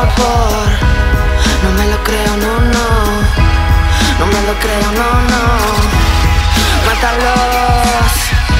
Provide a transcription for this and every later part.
por. No me lo creo, no, no. No me lo creo, no, no. Mátalos,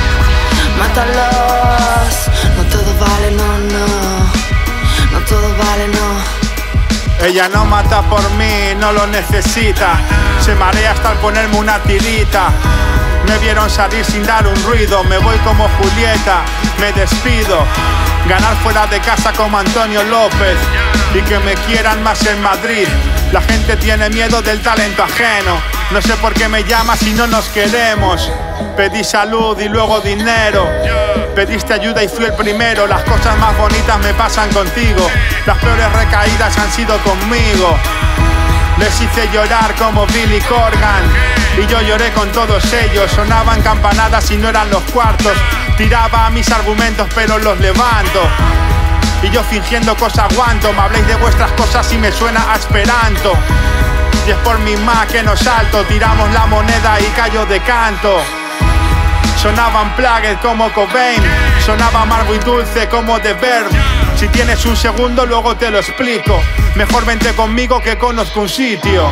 mátalos. No todo vale, no, no. No todo vale, no. Ella no mata por mí, no lo necesita. Se marea hasta al ponerme una tirita. Me vieron salir sin dar un ruido. Me voy como Julieta, me despido. Ganar fuera de casa como Antonio López. Y que me quieran más en Madrid. La gente tiene miedo del talento ajeno. No sé por qué me llamas si no nos queremos. Pedí salud y luego dinero. Pediste ayuda y fui el primero. Las cosas más bonitas me pasan contigo. Las peores recaídas han sido conmigo. Les hice llorar como Billy Corgan. Y yo lloré con todos ellos. Sonaban campanadas y no eran los cuartos. Tiraba mis argumentos pero los levanto. Y yo fingiendo cosas aguanto. Me habléis de vuestras cosas y me suena a esperanto. Y es por mi ma que no salto. Tiramos la moneda y callo de canto. Sonaban Plagued como Cobain. Sonaba amargo y dulce como The Verb. Si tienes un segundo luego te lo explico. Mejor vente conmigo que conozco un sitio.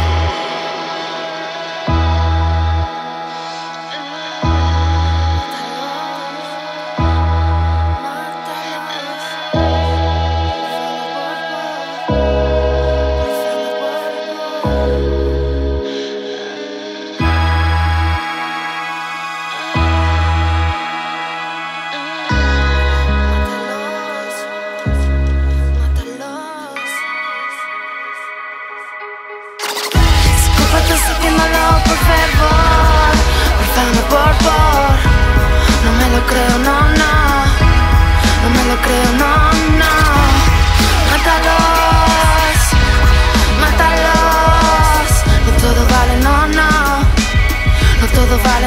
Haciéndolo por fervor, por fama, por. No me lo creo, no, no. No me lo creo, no, no. Mátalos, mátalos. No todo vale, no, no. No todo vale,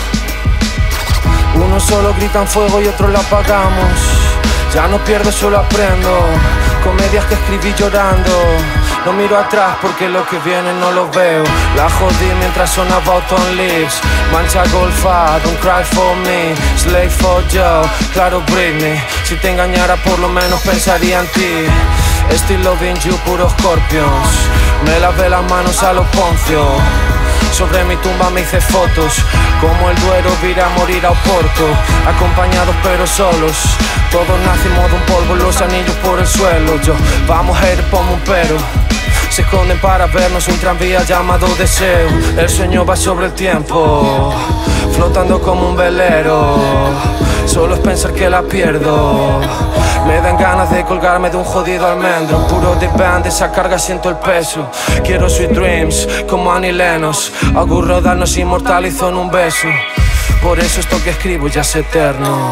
no. Uno solo grita en fuego y otro lo apagamos. Ya no pierdo, solo aprendo. Comedias que escribí llorando. No miro atrás porque lo que viene no lo veo. La jodí mientras sonaba Autumn Leaves. Mancha golfa, don't cry for me. Slave for Joe, claro Britney. Si te engañara por lo menos pensaría en ti. Still loving you, puro Scorpions. Me lavé las manos a los Poncio. Sobre mi tumba me hice fotos. Como el Duero vira a morir a Oporto. Acompañados pero solos. Todos nacimos de un polvo, los anillos por el suelo. Yo, vamos a ir, ponme un pero. Se esconden para vernos un tranvía llamado deseo. El sueño va sobre el tiempo, flotando como un velero. Solo es pensar que la pierdo. Me dan ganas de colgarme de un jodido almendro. Puro de band, de esa carga siento el peso. Quiero sweet dreams, como Annie Lennox. Hago rodarnos inmortalizo en un beso. Por eso esto que escribo ya es eterno.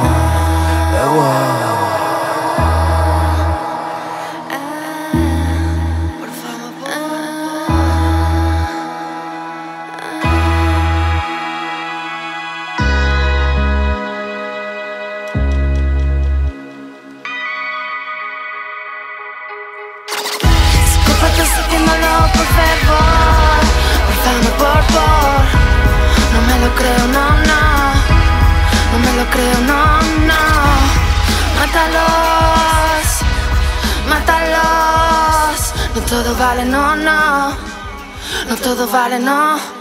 Haciéndolo por fervor, por fama, por. No me lo creo, no, no. No me lo creo, no, no. Mátalos, mátalos. No todo vale, no, no. No todo vale, no.